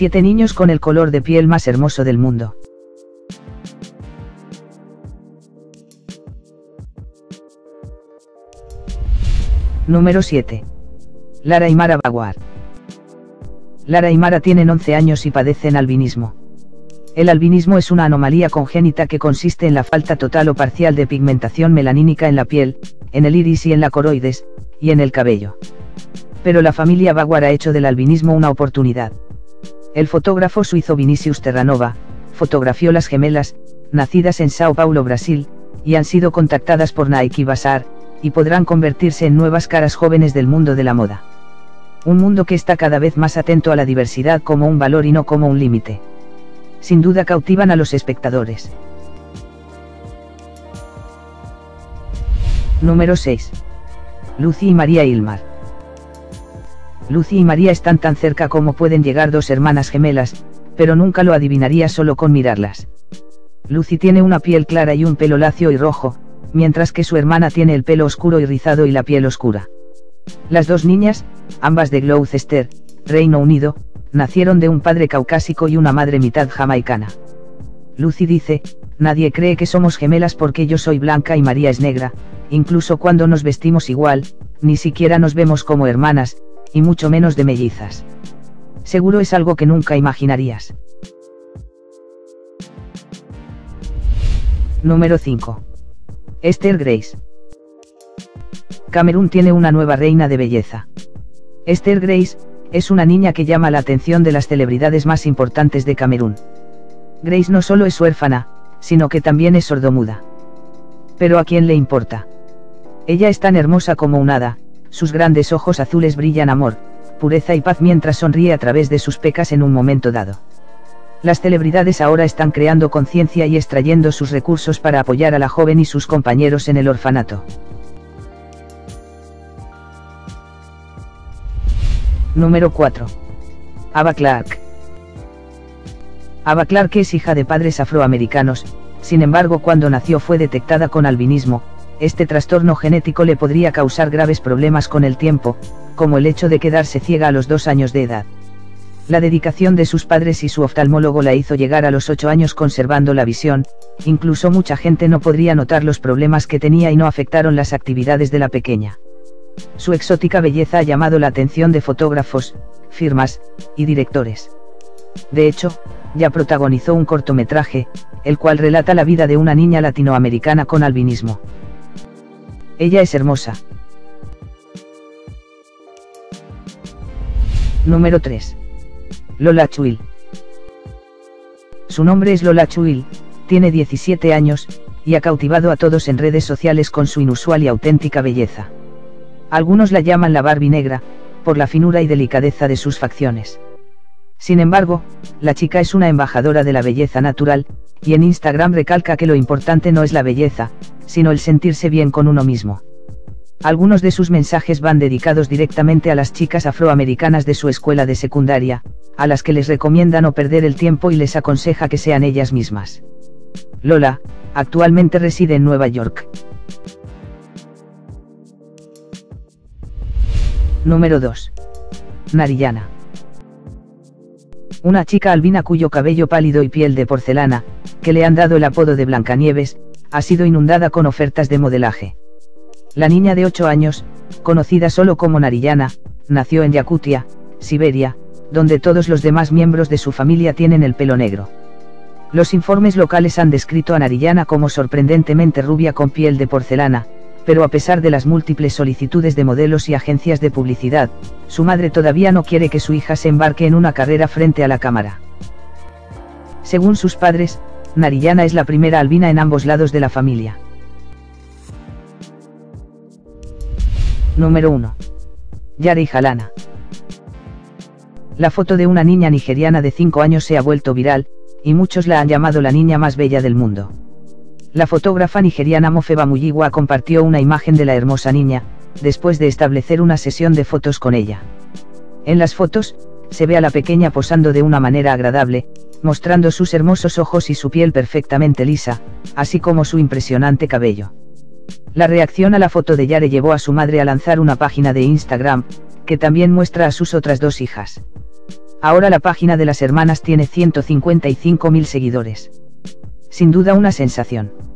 7 niños con el color de piel más hermoso del mundo. Número 7. Lara y Mara Bhagwat. Lara y Mara tienen 11 años y padecen albinismo. El albinismo es una anomalía congénita que consiste en la falta total o parcial de pigmentación melanínica en la piel, en el iris y en la coroides, y en el cabello. Pero la familia Bhagwat ha hecho del albinismo una oportunidad. El fotógrafo suizo Vinicius Terranova fotografió las gemelas, nacidas en Sao Paulo, Brasil, y han sido contactadas por Nike Bazaar, y podrán convertirse en nuevas caras jóvenes del mundo de la moda. Un mundo que está cada vez más atento a la diversidad como un valor y no como un límite. Sin duda cautivan a los espectadores. Número 6. Lucy y María Ilmar. Lucy y María están tan cerca como pueden llegar dos hermanas gemelas, pero nunca lo adivinarías solo con mirarlas. Lucy tiene una piel clara y un pelo lacio y rojo, mientras que su hermana tiene el pelo oscuro y rizado y la piel oscura. Las dos niñas, ambas de Gloucester, Reino Unido, nacieron de un padre caucásico y una madre mitad jamaicana. Lucy dice: nadie cree que somos gemelas porque yo soy blanca y María es negra, incluso cuando nos vestimos igual, ni siquiera nos vemos como hermanas, y mucho menos de mellizas. Seguro es algo que nunca imaginarías. Número 5. Esther Grace. Camerún tiene una nueva reina de belleza. Esther Grace es una niña que llama la atención de las celebridades más importantes de Camerún. Grace no solo es huérfana, sino que también es sordomuda. Pero ¿a quién le importa? Ella es tan hermosa como un hada, sus grandes ojos azules brillan amor, pureza y paz mientras sonríe a través de sus pecas en un momento dado. Las celebridades ahora están creando conciencia y extrayendo sus recursos para apoyar a la joven y sus compañeros en el orfanato. Número 4. Ava Clarke. Ava Clarke es hija de padres afroamericanos, sin embargo cuando nació fue detectada con albinismo. Este trastorno genético le podría causar graves problemas con el tiempo, como el hecho de quedarse ciega a los 2 años de edad. La dedicación de sus padres y su oftalmólogo la hizo llegar a los 8 años conservando la visión, incluso mucha gente no podría notar los problemas que tenía y no afectaron las actividades de la pequeña. Su exótica belleza ha llamado la atención de fotógrafos, firmas, y directores. De hecho, ya protagonizó un cortometraje, el cual relata la vida de una niña latinoamericana con albinismo. Ella es hermosa. Número 3. Lola Chuil. Su nombre es Lola Chuil, tiene 17 años, y ha cautivado a todos en redes sociales con su inusual y auténtica belleza. Algunos la llaman la Barbie negra, por la finura y delicadeza de sus facciones. Sin embargo, la chica es una embajadora de la belleza natural, y en Instagram recalca que lo importante no es la belleza, sino el sentirse bien con uno mismo. Algunos de sus mensajes van dedicados directamente a las chicas afroamericanas de su escuela de secundaria, a las que les recomienda no perder el tiempo y les aconseja que sean ellas mismas. Lola, actualmente reside en Nueva York. Número 2. Narayana. Una chica albina cuyo cabello pálido y piel de porcelana, que le han dado el apodo de Blancanieves, ha sido inundada con ofertas de modelaje. La niña de 8 años, conocida solo como Narayana, nació en Yakutia, Siberia, donde todos los demás miembros de su familia tienen el pelo negro. Los informes locales han descrito a Narayana como sorprendentemente rubia con piel de porcelana, pero a pesar de las múltiples solicitudes de modelos y agencias de publicidad, su madre todavía no quiere que su hija se embarque en una carrera frente a la cámara. Según sus padres, Narayana es la primera albina en ambos lados de la familia. Número 1. Yari Jalana. La foto de una niña nigeriana de 5 años se ha vuelto viral, y muchos la han llamado la niña más bella del mundo. La fotógrafa nigeriana Mofeba Muyiwa compartió una imagen de la hermosa niña, después de establecer una sesión de fotos con ella. En las fotos, se ve a la pequeña posando de una manera agradable, mostrando sus hermosos ojos y su piel perfectamente lisa, así como su impresionante cabello. La reacción a la foto de Yare llevó a su madre a lanzar una página de Instagram, que también muestra a sus otras 2 hijas. Ahora la página de las hermanas tiene 155.000 seguidores. Sin duda una sensación.